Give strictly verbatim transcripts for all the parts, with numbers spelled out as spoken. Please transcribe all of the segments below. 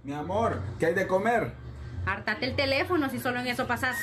Mi amor, ¿qué hay de comer? Hártate el teléfono si solo en eso pasas.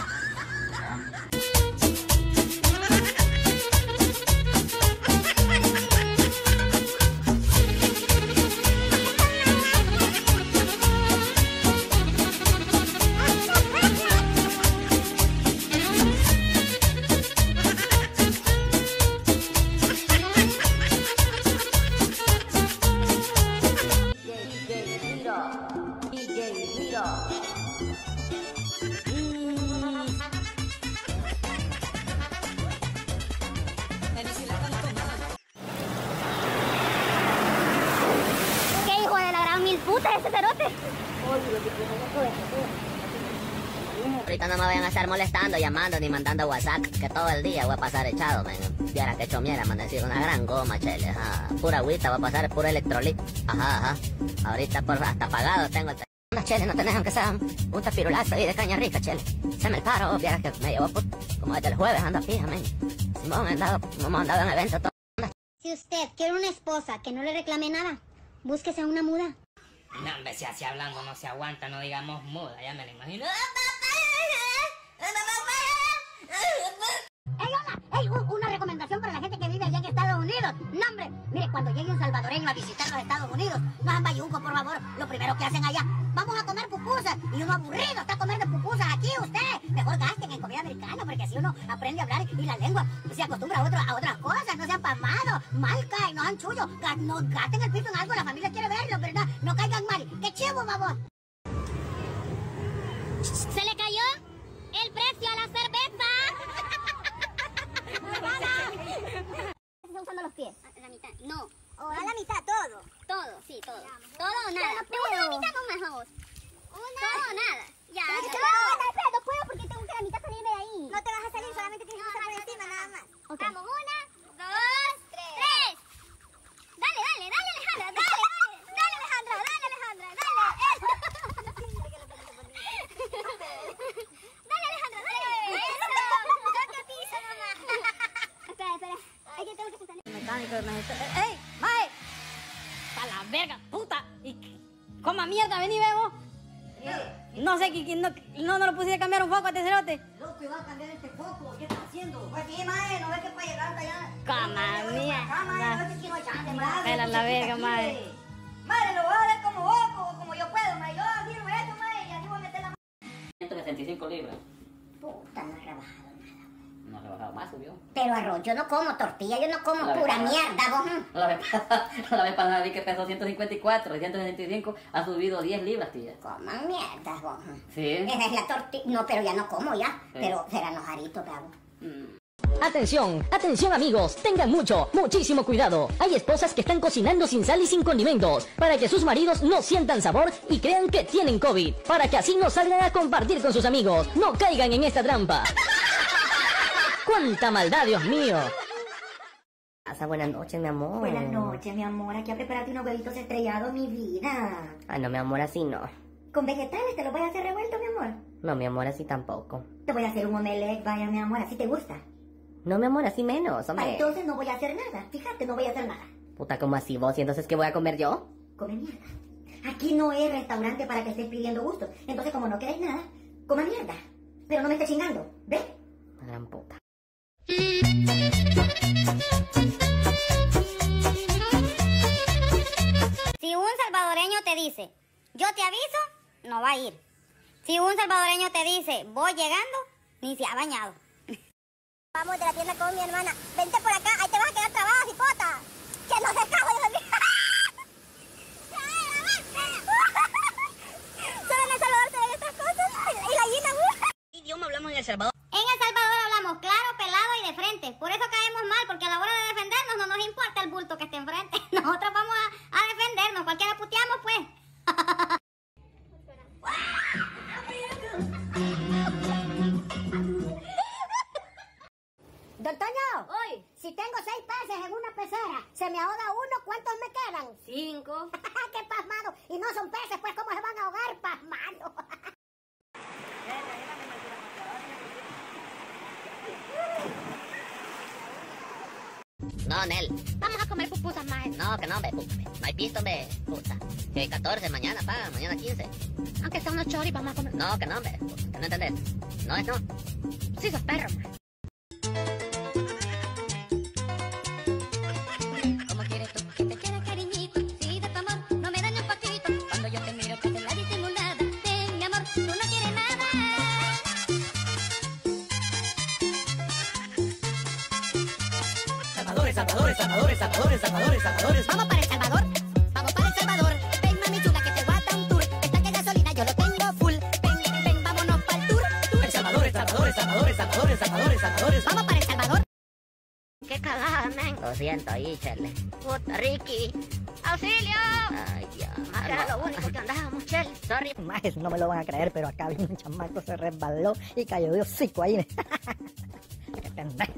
¿Qué hijo de la gran mil puta ese cerote? Ahorita no me vayan a estar molestando, llamando ni mandando WhatsApp, que todo el día voy a pasar echado, men. Viera que chomiera, man, decir una gran goma, chele, ajá. Pura agüita, voy a pasar puro electrolit. Ajá, ajá. Ahorita por hasta apagado tengo el teléfono, chele, no tenés aunque sea un tapirulazo ahí de caña rica, chele. Se me el paro, viera que me llevó por, como desde el jueves ando fija, men. Hemos andado, hemos andado en eventos todo. Si usted quiere una esposa que no le reclame nada, búsquese a una muda. No, hombre, si así hablando no se aguanta, no digamos muda, ya me lo imagino. ¡Ey, hola! ¡Ey, una recomendación para la gente que vive allá en Estados Unidos! ¡No, hombre! Mire, cuando llegue un salvadoreño a visitar los Estados Unidos, no sean bayuncos, por favor. Lo primero que hacen allá, vamos a comer pupusas. Y uno aburrido está comiendo pupusas aquí, usted. Mejor gasten en comida americana, porque así uno aprende a hablar y la lengua se acostumbra a, otro, a otras cosas. No sean pasmados, mal caen, no sean chullos. No gasten el piso en algo, la familia quiere verlo, ¿verdad? No caigan mal. ¡Qué chivo, vamos! ¿Se le cayó el precio a la cerveza? ¿Estás usando los pies? La mitad, no. O a la mitad, todo. Todo, sí, todo. Todo o nada. ¿Te gusta la mitad nomás a vos? Una. Todo o nada. Ya. No, no, espera, no puedo porque tengo que la mitad salirme de ahí. No te vas a salir, solamente tienes que estar por encima, nada más. Okay. Vamos, una, dos, tres. tres. Dale, dale, dale, Alejandra, dale, dale. Dale, Alejandra, dale, Alejandra, dale. Dale, Alejandra, dale. Eso. Toca piso nomás. Espera, espera. Es que tengo que sostener. Mecánico, ¡ey, mae! ¡A la verga, puta! Y coma mierda, vení, vemos. No sé, que no, no, no lo pusiste a cambiar un foco a este cerote. Loco, iba a cambiar este foco. ¿Qué está haciendo? Pues sí, mae, no ves que para llegar hasta allá. Cama mierda. No ves que no hay chance, mae. Pela la verga, mae. Mae, lo voy a dar como vos, como, como yo puedo, mae. Yo firmo esto, mae, y aquí voy a meter la ciento sesenta y cinco libras. Puta, no he rebajado nada. No ha rebajado más, subió. Pero arroz, yo no como tortilla, yo no como La pura verdad. mierda, vos. La vez pasada, la vez pasada vi que pesó ciento cincuenta y cuatro, ciento sesenta y cinco, ha subido diez libras, tía. Coman mierda, vos. Sí. Esa es la tortilla. No, pero ya no como ya. Sí. Pero serán los aritos, bravo. Mm. Atención, atención amigos, tengan mucho, muchísimo cuidado. Hay esposas que están cocinando sin sal y sin condimentos para que sus maridos no sientan sabor y crean que tienen COVID, para que así no salgan a compartir con sus amigos. No caigan en esta trampa. ¡Cuánta maldad, Dios mío! Hasta buenas noches, mi amor. Buenas noches, mi amor. Aquí a prepararte unos huevitos estrellados, mi vida. Ay, no, mi amor, así no. Con vegetales te los voy a hacer revuelto, mi amor. No, mi amor, así tampoco. Te voy a hacer un omelette, vaya, mi amor. ¿Así te gusta? No, mi amor, así menos, Ah, hombre. entonces no voy a hacer nada. Fíjate, no voy a hacer nada. Puta, ¿cómo así vos? ¿Y entonces qué voy a comer yo? Come mierda. Aquí no es restaurante para que estés pidiendo gusto. Entonces, como no querés nada, coma mierda. Pero no me estés chingando, ¿ves? La gran puta. Si un salvadoreño te dice, yo te aviso, no va a ir. Si un salvadoreño te dice, voy llegando, ni se ha bañado. Vamos de la tienda con mi hermana. Vente por acá, ahí te vas a quedar trabada, cipota. Que no se escape, Dios mío. Solo en El Salvador se ven estas cosas. Y la llena. ¿Qué idioma hablamos en El Salvador? En El Salvador hablamos claro, pelado y de frente. Por eso caemos mal, porque a la hora de defendernos no nos importa el bulto que esté enfrente. Nosotros vamos a, a defendernos. Cualquiera puteamos, pues. Don Toño, Hoy, si tengo seis peces en una pecera, se me ahoga uno, ¿cuántos me quedan? cinco. ¡Qué pasmado! Y no son peces, pues, ¿cómo se van a ahogar? Pasmado. No, con él. Vamos a comer pupusas, maje. No, que no, ve, pu- no hay pisto, ve, puta. Que hay catorce, mañana paga, mañana quince. Aunque sea unos choris, vamos a comer. No, que no, ve, puta, que no entendés. No es no. Sí, sos perro, maje. ¿Cómo quieres tú que te quiera, cariñito? Si de tu amor no me da ni un poquito. Cuando yo te miro que te la disimulada. De mi amor, tú no quieres nada. Salvadores, Salvadores, Salvadores, Salvadores, Salvadores, Salvadores. Vamos para El Salvador, vamos para El Salvador. Ven, mami chula, que te voy a dar un tour. El tanque de gasolina yo lo tengo full. Ven, ven, vámonos para el tour. El Salvadores, Salvadores, Salvadores, Salvadores, Salvadores, Salvadores. Vamos para El Salvador. Qué cagada, men. Lo siento ahí, chele. Puta, Ricky. ¡Auxilio! Ay, Dios. Más que era lo único que andábamos, chele. Sorry. Majes, no me lo van a creer, pero acá vino un chamaco, se resbaló y cayó de hocico ahí. Qué pendejo.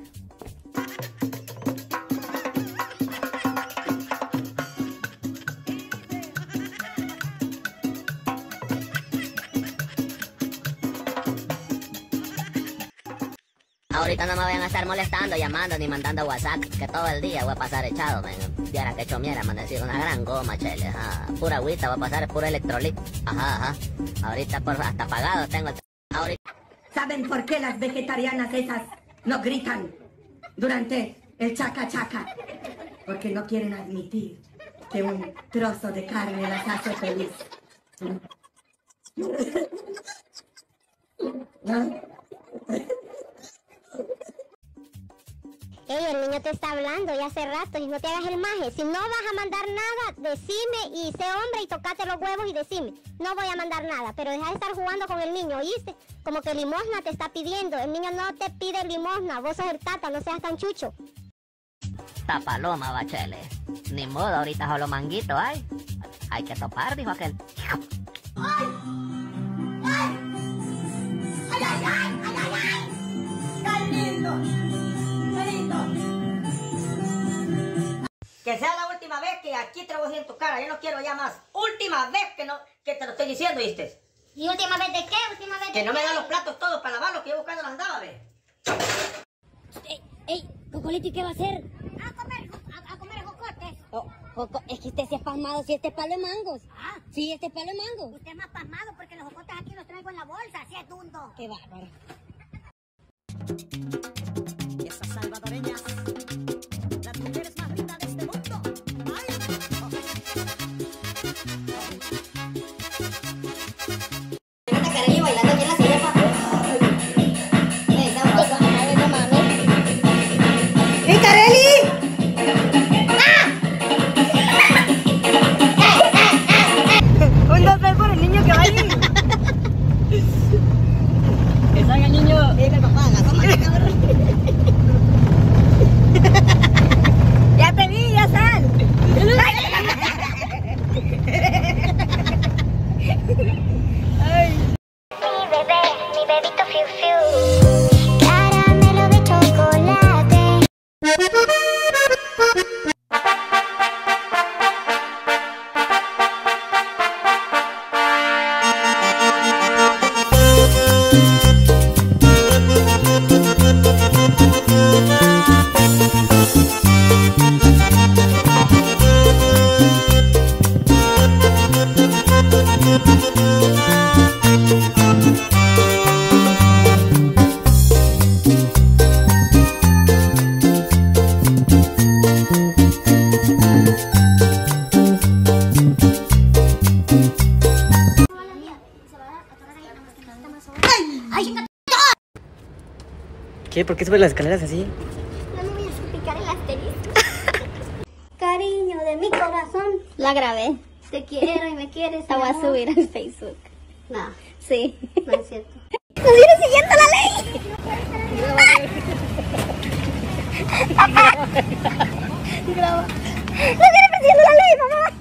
Ahorita no me vayan a estar molestando, llamando ni mandando WhatsApp, que todo el día voy a pasar echado, men. Viera que chomiera, amanecido una gran goma, chele. Ajá. Pura agüita, voy a pasar puro electrolit. Ajá, ajá. Ahorita por hasta pagado tengo el... Ahorita... ¿Saben por qué las vegetarianas esas no gritan durante el chaca chaca? Porque no quieren admitir que un trozo de carne las hace feliz. ¿No? Ey, el niño te está hablando ya hace rato y no te hagas el maje. Si no vas a mandar nada, decime y sé hombre y tocate los huevos y decime. No voy a mandar nada, pero deja de estar jugando con el niño, ¿oíste? Como que limosna te está pidiendo. El niño no te pide limosna, vos sos el tata, no seas tan chucho. Esta paloma, bachele. Ni modo, ahorita solo manguito hay. Hay que topar, dijo aquel. ¡Ay! ¡Ay! ¡Ay, ay, ay! ¡Ay, ay, ay! ¡Qué lindo! ¡Qué lindo! Que sea la última vez que aquí te lo voy a decir en tu cara. Yo no quiero ya más. Última vez que, no, que te lo estoy diciendo, ¿viste? ¿Y última vez de qué? ¿Última vez de Que no qué? me dan los platos todos para lavarlos, que yo buscando los andaba, ¿ves? Ey, ey, Cocolito, ¿y qué va a hacer? A comer, a, a comer jocotes. Oh, Joco, es que usted se ha pasmado si este es palo de mangos. Ah. Sí, este es palo de mangos. Usted es más pasmado porque los jocotes aquí los traigo en la bolsa, así es dundo. Qué bárbaro. Y esas salvadoreñas, las mujeres más lindas de este mundo. ¡Ay! Una Kareli bailando aquí en la silla, papá. Esa cosa, no mami. ¡Hey, Kareli! Un dos tres por el niño que va ahí. Que salga el niño. Dime, papá, la toma, cabrón. Ya te vi, ya sal. Mi bebé, mi bebito fiu fiu. Caramelo de chocolate. ¿Qué? ¿Por qué subes las escaleras así? No me voy a salpicar el asterisco. Cariño de mi corazón. La grabé. Te quiero y me quieres. La voy a subir al Facebook. No. Sí. No es cierto. ¡Nos viene siguiendo la ley! Graba. ¡Nos viene persiguiendo la ley, mamá!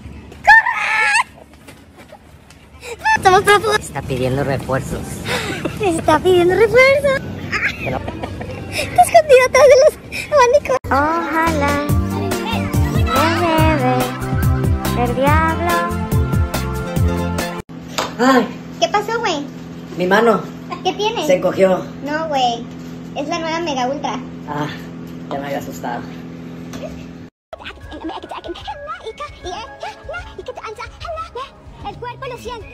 ¡Corre! Somos prófugos. Está pidiendo refuerzos. Está pidiendo refuerzo. Está escondido atrás de los abanicos. Ojalá me lleve el diablo. Ay, ¿Qué pasó, güey? mi mano ¿Qué tienes? se encogió. No, güey. Es la nueva Mega Ultra. Ah, ya me había asustado. cuerpo lo siente.